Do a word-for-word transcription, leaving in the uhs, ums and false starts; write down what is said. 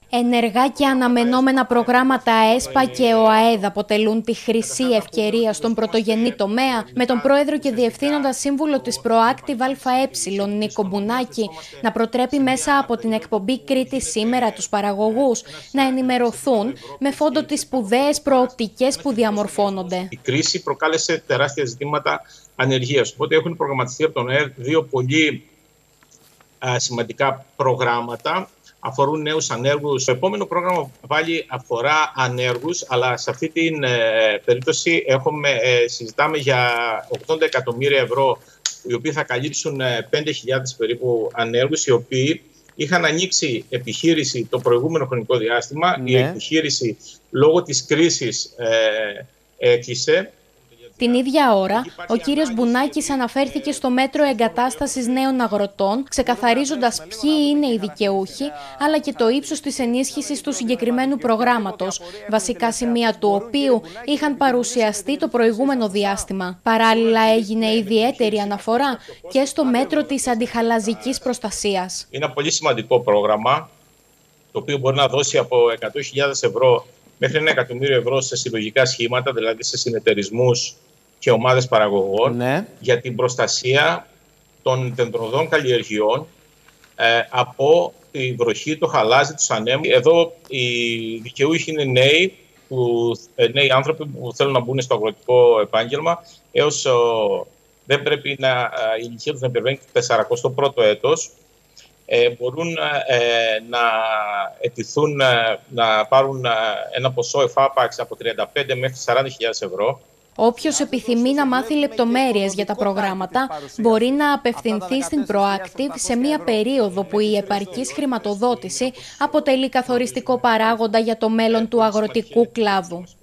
Ενεργά και αναμενόμενα προγράμματα ΕΣΠΑ και ΟΑΕΔ αποτελούν τη χρυσή ευκαιρία στον πρωτογενή τομέα, με τον πρόεδρο και διευθύνοντα σύμβουλο της Proactive ΑΕ, Νίκο Μπουνάκη, να προτρέπει μέσα από την εκπομπή Κρήτη σήμερα τους παραγωγούς να ενημερωθούν με φόντο τις σπουδαίες προοπτικές που διαμορφώνονται. Η κρίση προκάλεσε τεράστια ζητήματα ανεργίας, οπότε έχουν προγραμματιστεί από τον ΟΑΕΔ δύο πολύ α, σημαντικά προγράμματα. Αφορούν νέους ανέργους. Το επόμενο πρόγραμμα πάλι αφορά ανέργους, αλλά σε αυτή την ε, περίπτωση έχουμε, ε, συζητάμε για ογδόντα εκατομμύρια ευρώ, οι οποίοι θα καλύψουν ε, πέντε χιλιάδες περίπου ανέργους, οι οποίοι είχαν ανοίξει επιχείρηση το προηγούμενο χρονικό διάστημα. Ναι. Η επιχείρηση λόγω της κρίσης ε, έκλεισε. Την ίδια ώρα, ο κύριος Μπουνάκης αναφέρθηκε στο μέτρο εγκατάστασης νέων αγροτών, ξεκαθαρίζοντας ποιοι είναι οι δικαιούχοι, αλλά και το ύψος της ενίσχυσης του συγκεκριμένου προγράμματος, βασικά σημεία του οποίου είχαν παρουσιαστεί το προηγούμενο διάστημα. Παράλληλα, έγινε ιδιαίτερη αναφορά και στο μέτρο της αντιχαλαζικής προστασίας. Είναι ένα πολύ σημαντικό πρόγραμμα, το οποίο μπορεί να δώσει από εκατό χιλιάδες ευρώ μέχρι ένα εκατομμύριο ευρώ σε συλλογικά σχήματα, δηλαδή σε συνεταιρισμούς και ομάδες παραγωγών, ναι, για την προστασία των δεντροδών καλλιεργειών ε, από τη βροχή, το χαλάζι, τους ανέμους. Εδώ οι δικαιούχοι είναι νέοι, που, ε, νέοι άνθρωποι που θέλουν να μπουν στο αγροτικό επάγγελμα, έως ε, δεν πρέπει να, ε, η ηλικία τους να υπερβαίνει το σαρακοστό πρώτο έτος. Ε, μπορούν ε, να αιτηθούν ε, να πάρουν ε, ένα ποσό εφάπαξ από τριάντα πέντε μέχρι σαράντα χιλιάδες ευρώ. Όποιος επιθυμεί να μάθει λεπτομέρειες για τα προγράμματα μπορεί να απευθυνθεί στην Proactive σε μία περίοδο που η επαρκής χρηματοδότηση αποτελεί καθοριστικό παράγοντα για το μέλλον του αγροτικού κλάδου.